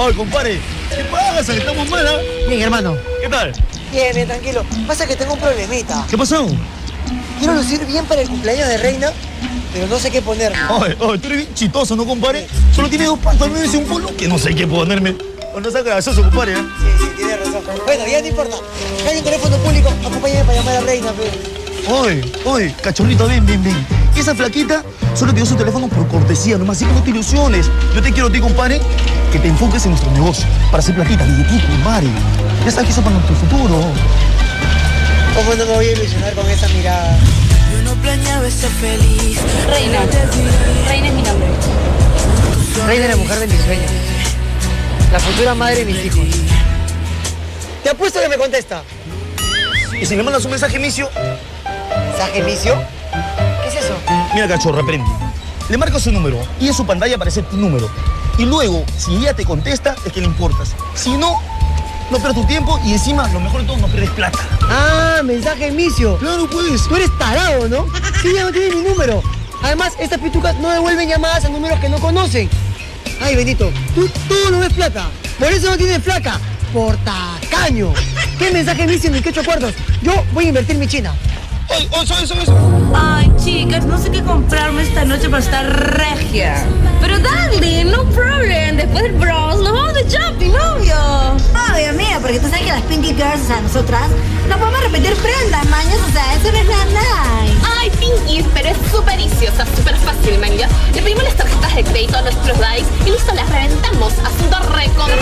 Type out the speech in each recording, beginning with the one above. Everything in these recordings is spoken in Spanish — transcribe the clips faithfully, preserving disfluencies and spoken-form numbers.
Ay, compadre, ¿qué pasa? ¿Estamos mal, ¿ah? Bien, hermano. ¿Qué tal? Bien, bien, tranquilo. Pasa que tengo un problemita. ¿Qué pasó? Quiero lucir bien para el cumpleaños de Reina, pero no sé qué ponerme. Ay, ay, tú eres bien chistoso, ¿no, compadre? Solo tiene dos pantalones y un polo que no sé qué ponerme. O no sea gracioso, compadre, ¿eh? Sí, sí, tiene razón. Bueno, ya no importa. Hay un teléfono público, acompáñame para llamar a Reina, pero... Ay, ay, cachorrito, ven, ven, ven. Esa flaquita solo te dio su teléfono por cortesía, nomás, así que no te ilusiones. Yo te quiero a ti, compadre, que te enfoques en nuestro negocio. Para hacer platita, billetito, compadre. Ya sabes que eso es para nuestro futuro. ¿Cómo no me voy a ilusionar con esa mirada? Yo no planeaba ser feliz. Reina. Reina es mi nombre. Reina es la mujer de mis sueños. La futura madre de mis hijos. Te apuesto que me contesta. Y si le mandas un mensaje misio, ¿Mensaje misio? ¿Qué es eso? mira, cachorro, aprende. Le marcas su número y en su pantalla aparece tu número. Y luego, si ella te contesta, es que le importas. Si no, no pierdas tu tiempo y encima, lo mejor de todo, no pierdes plata. Ah, mensaje misio. Claro, pues. Tú eres tarado, ¿no? Sí, ya no tiene mi número. Además, estas pitucas no devuelven llamadas a números que no conocen. Ay, Benito, tú todo lo ves plata. Por eso no tienes flaca. Por tacaño. ¿Qué mensaje misio ni qué ocho cuartos? Yo voy a invertir mi china. Ay, oh, eso, eso, eso. Ay, chicas, no sé qué comprarme esta noche para estar regia. Pero dale, no problem. Después del bros, nos vamos de shopping, obvio. Obvio, amiga, porque tú sabes que las Pinky Girls, o sea, nosotras, no podemos repetir prendas, mañas, o sea, eso no es nada. Ay, Pinky, pero es súper viciosa, súper fácil, man, ¿ya? Le pedimos las tarjetas de crédito a nuestros likes y listo, las reventamos. Asunto recontra.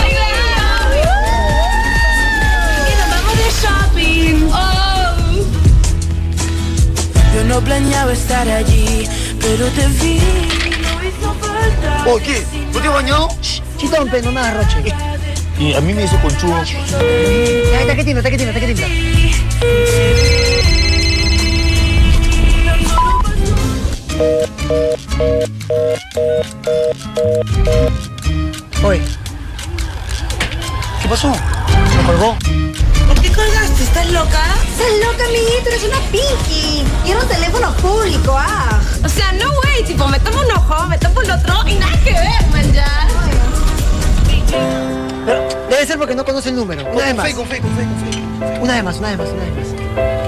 Y nos vamos de shopping. Oh. Yo no planeaba estar allí, pero te vi. No hizo falta. ¿Oh, qué? ¿No te has bañado? Chitón, pero no me agarroche. Y a mí me hizo conchudo. Ya, está que tiembla, está que tiembla, está que tiembla. Oye. ¿Qué pasó? ¿Me colgó? ¿Por qué colgaste? ¿Estás loca? Estás loca, amiguito, eres una Pinky. Y era un teléfono público, ah. O sea, no way, tipo, me tomo un ojo, me tomo el otro y nada que ver, man, ya. Pero debe ser porque no conoce el número. Una vez Con más. fe, con fe, con fe, con fe. Una vez más, una vez más, una vez más.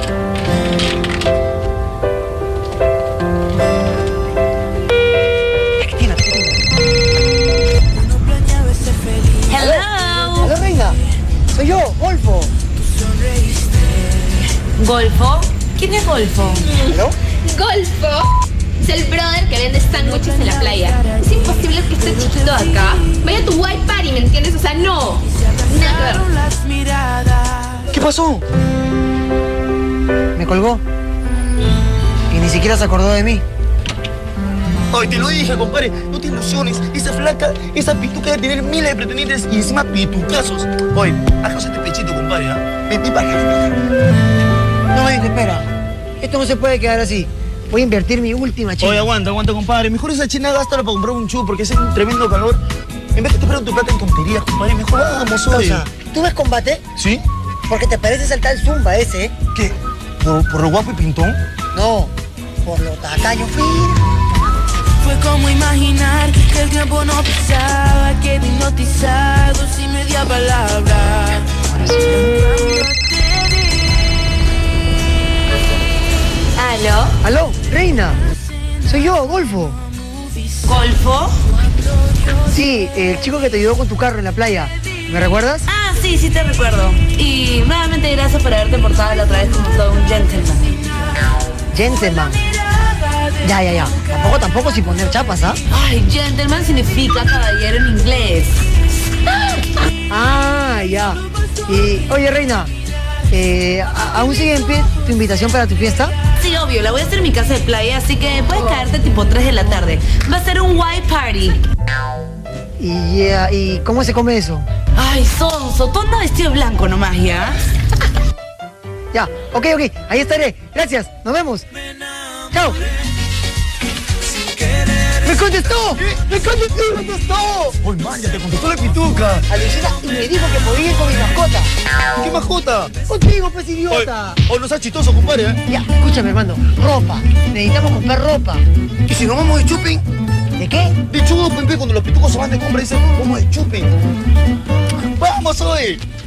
Ya que tiembla, ya que tiembla. Yo no planeaba ser feliz. Hello. Aló, Reina. Soy yo, Golfo. ¿Golfo? ¿Quién es Golfo? ¿Aló? Golfo es el brother que vende sándwiches en la playa. Es imposible que este chiquito de acá vaya a tu white party, ¿me entiendes? O sea, no. Nada que ver. Las miradas. ¿Qué pasó? Me colgó. Y ni siquiera se acordó de mí. Ay, te lo dije, compadre. No te ilusiones. Esa flaca, esa pituca debe tener miles de pretendientes y encima pitucazos. Oye, hagamos este pechito, compadre, ¿ah? Ven, ven para acá, ven para acá. No, Benito, espera. Esto no se puede quedar así. Voy a invertir mi última china. Oye, aguanta, aguanta, compadre. Mejor esa china gástala para comprar un chu porque hace un tremendo calor. En vez de que te pierdas tu plata en tonterías, compadre, mejor vamos, oye. Cosa, ¿tú ves combate? ¿Sí? Porque te pareces al tal Zumba ese, ¿eh? ¿Qué? ¿Por, por lo guapo y pintón? No, por lo tacaño. Fue como imaginar que el tiempo no pasaba, quedé hipnotizado sin media palabra. ¿Aló? ¿Aló? Reina. Soy yo, Golfo. ¿Golfo? Sí, el chico que te ayudó con tu carro en la playa. ¿Me recuerdas? Ah, sí, sí te recuerdo. Y nuevamente gracias por haberte portado la otra vez como todo un gentleman. Gentleman. Ya, ya, ya. Tampoco, tampoco sin poner chapas, ¿ah? Ay, gentleman significa caballero en inglés. Ah, ya. Y, oye, Reina, eh, ¿a- ¿aún sigue en pie tu invitación para tu fiesta? Sí, obvio, la voy a hacer en mi casa de playa, así que puedes caerte tipo tres de la tarde. Va a ser un white party. Y, ya, ¿y cómo se come eso? Ay, sonso, tú andas vestido de blanco nomás, ¿ya? Ya, ok, ok, ahí estaré. Gracias, nos vemos. Chao. ¡Me contestó! ¡Me contestó! ¡Me contestó! Oye, man, ya te contestó la pituca. Alucina y me dijo que podía ir con mi mascota. ¿Qué mascota? Contigo, pues, idiota. Oye, no seas chistoso, compadre, ¿eh? Ya, escúchame, hermano. Ropa. Necesitamos comprar ropa. ¿Y si nos vamos de shopping? ¿De qué? De chupen, pe, cuando los pitucos se van de compra dicen, vamos de chupen. ¡Vamos, hoy!